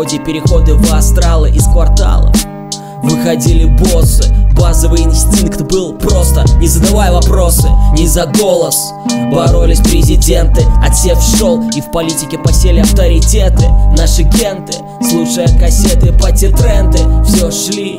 ходе переходы в астралы из кварталов выходили боссы. Базовый инстинкт был просто: не задавай вопросы, не за голос. Боролись президенты, отсев шел, и в политике посели авторитеты. Наши генты, слушая кассеты, пати-тренды, все шли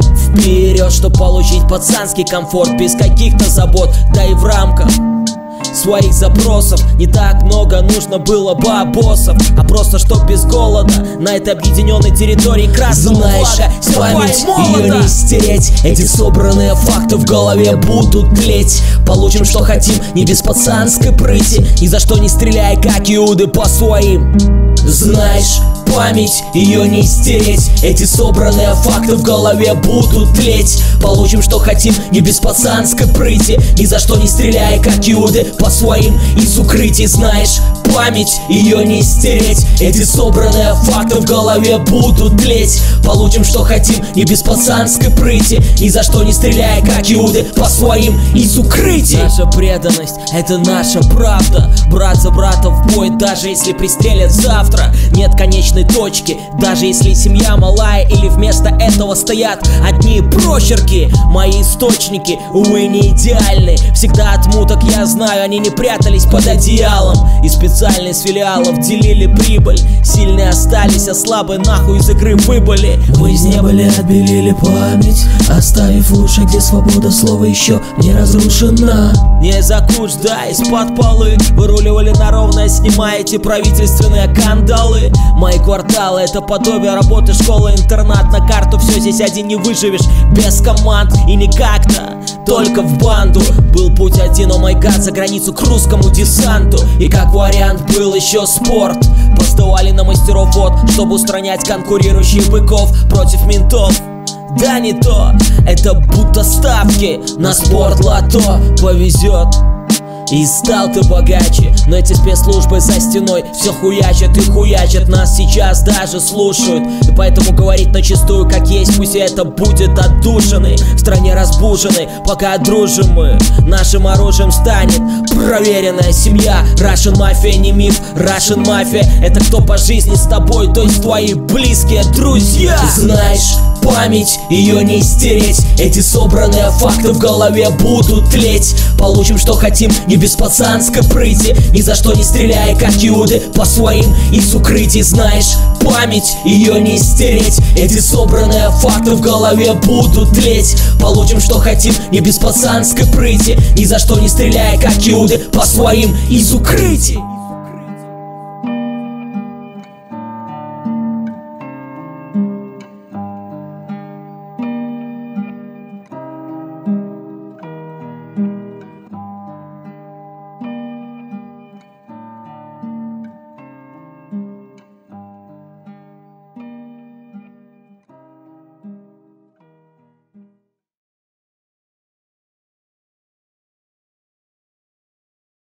вперед, чтоб получить пацанский комфорт без каких-то забот. Да и в рамках своих запросов не так много нужно было бабосов, а просто чтоб без голода на этой объединенной территории красного флага. Память, ее не стереть. Эти собранные факты в голове будут тлеть. Получим, что хотим, не без пацанской прыти. Ни за что не стреляй, как Иуды, по своим. Знаешь, память, ее не стереть. Эти собранные факты в голове будут тлеть. Получим, что хотим, не без пацанской прыти. Ни за что не стреляй, как Иуды, по своим из укрытий. Знаешь, память, ее не стереть. Эти собранные факты в голове будут тлеть. Получим, что хотим, не без пацанской прыти. Ни за что не стреляй, как Иуды, по своим из укрытий. Наша преданность — это наша правда. Брат за брата в бой, даже если пристрелят завтра. Нет конечной точки, даже если семья малая, или вместо этого стоят одни прочерки. Мои источники, увы, не идеальны. Всегда от муток я знаю, они не прятались под одеялом. И специально из филиалов делили прибыль. Сильные остались, а слабые нахуй из игры выбыли. Мы из небыли отбелили память, оставив лучше, где свобода слова еще не разрушена. Не за куч, да, из-под полы выруливали на ровное, снимаете правительственные кандалы. Мои кварталы — это подобие работы школа-интернат. На карту все здесь один не выживешь без команд. И не как-то, только в банду. Был путь один, о май гад, за границу к русскому десанту. И как вариант был еще спорт. Поставали на мастеров вот, чтобы устранять конкурирующих быков против ментов. Да не то, это будто ставки на спорт-лото. Повезет, и стал ты богаче. Но эти спецслужбы за стеной все хуячат и хуячат. Нас сейчас даже слушают, и поэтому говорить начистую как есть. Пусть это будет отдушиной, в стране разбуженной, пока дружим мы. Нашим оружием станет проверенная семья. Russian Mafia не миф, Russian Mafia — это кто по жизни с тобой, то есть твои близкие друзья. Знаешь, память, ее не стереть. Эти собранные факты в голове будут тлеть. Получим, что хотим, не без пацанской прыти. Ни за что не стреляй, как Иуды, по своим из укрытий. Знаешь, память, ее не стереть. Эти собранные факты в голове будут тлеть. Получим, что хотим, не без пацанской прыти. Ни за что не стреляй, как Иуды, по своим из укрытий.